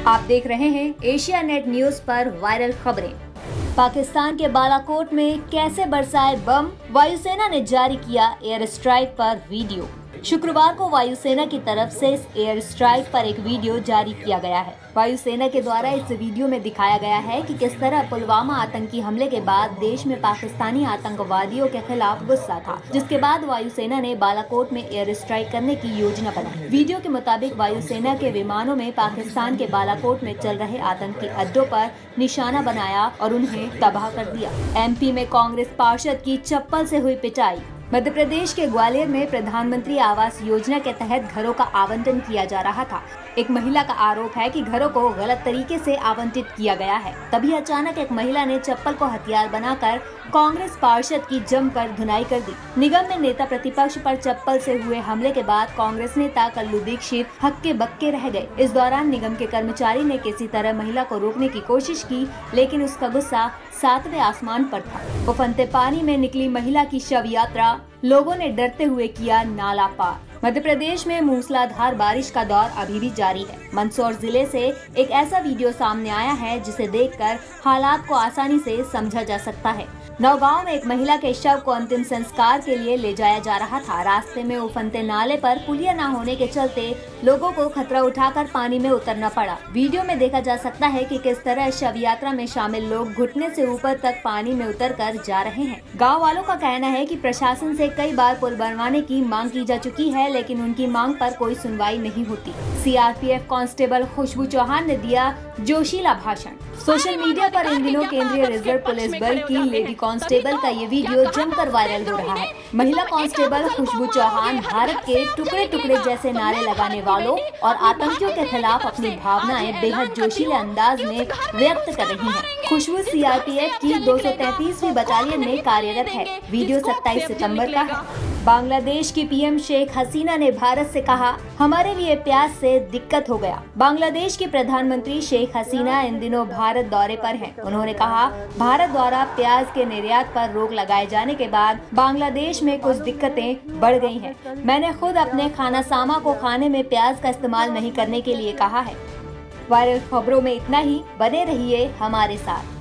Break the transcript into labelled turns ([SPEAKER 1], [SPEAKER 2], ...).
[SPEAKER 1] आप देख रहे हैं एशिया नेट न्यूज पर वायरल खबरें। पाकिस्तान के बालाकोट में कैसे बरसाए बम, वायुसेना ने जारी किया एयर स्ट्राइक पर वीडियो। शुक्रवार को वायुसेना की तरफ से इस एयर स्ट्राइक पर एक वीडियो जारी किया गया है। वायुसेना के द्वारा इस वीडियो में दिखाया गया है कि किस तरह पुलवामा आतंकी हमले के बाद देश में पाकिस्तानी आतंकवादियों के खिलाफ गुस्सा था, जिसके बाद वायुसेना ने बालाकोट में एयर स्ट्राइक करने की योजना बनाई। वीडियो के मुताबिक वायुसेना के विमानों में पाकिस्तान के बालाकोट में चल रहे आतंकी अड्डों पर निशाना बनाया और उन्हें तबाह कर दिया। एमपी में कांग्रेस पार्षद की चप्पल से हुई पिटाई। मध्य प्रदेश के ग्वालियर में प्रधानमंत्री आवास योजना के तहत घरों का आवंटन किया जा रहा था। एक महिला का आरोप है कि घरों को गलत तरीके से आवंटित किया गया है। तभी अचानक एक महिला ने चप्पल को हथियार बनाकर कांग्रेस पार्षद की जमकर धुनाई कर दी। निगम में नेता प्रतिपक्ष पर चप्पल से हुए हमले के बाद कांग्रेस नेता कल्लू दीक्षित हक्के बक्के रह गए। इस दौरान निगम के कर्मचारी ने किसी तरह महिला को रोकने की कोशिश की, लेकिन उसका गुस्सा 7वें आसमान पर था। उफनते पानी में निकली महिला की शव यात्रा, लोगों ने डरते हुए किया नाला पार। मध्य प्रदेश में मूसलाधार बारिश का दौर अभी भी जारी है। मंदसौर जिले से एक ऐसा वीडियो सामने आया है जिसे देखकर हालात को आसानी से समझा जा सकता है। नौगांव में एक महिला के शव को अंतिम संस्कार के लिए ले जाया जा रहा था। रास्ते में उफनते नाले पर पुलिया न होने के चलते लोगों को खतरा उठाकर पानी में उतरना पड़ा। वीडियो में देखा जा सकता है कि किस तरह शव यात्रा में शामिल लोग घुटने से ऊपर तक पानी में उतरकर जा रहे हैं। गाँव वालों का कहना है कि प्रशासन से कई बार पुल बनवाने की मांग की जा चुकी है, लेकिन उनकी मांग पर कोई सुनवाई नहीं होती। सीआरपीएफ कांस्टेबल खुशबू चौहान ने दिया जोशीला भाषण। सोशल मीडिया पर इन दिनों केंद्रीय रिजर्व पुलिस बल की लेडी कांस्टेबल का ये वीडियो जमकर वायरल हो रहा है। महिला कांस्टेबल खुशबू चौहान भारत के टुकड़े टुकड़े जैसे नारे लगाने वालों और आतंकियों के खिलाफ अपनी भावनाएं बेहद जोशीले अंदाज में व्यक्त कर रही हैं। खुशबू सीआरपीएफ की 233वीं बटालियन में कार्यरत है। वीडियो 27 सितंबर का है। बांग्लादेश की पीएम शेख हसीना ने भारत से कहा, हमारे लिए प्याज से दिक्कत हो गया। बांग्लादेश की प्रधानमंत्री शेख हसीना इन दिनों भारत दौरे पर हैं। उन्होंने कहा, भारत द्वारा प्याज के निर्यात पर रोक लगाए जाने के बाद बांग्लादेश में कुछ दिक्कतें बढ़ गई हैं। मैंने खुद अपने खाना सामा को खाने में प्याज का इस्तेमाल नहीं करने के लिए कहा है। वायरल खबरों में इतना ही, बने रहिए हमारे साथ।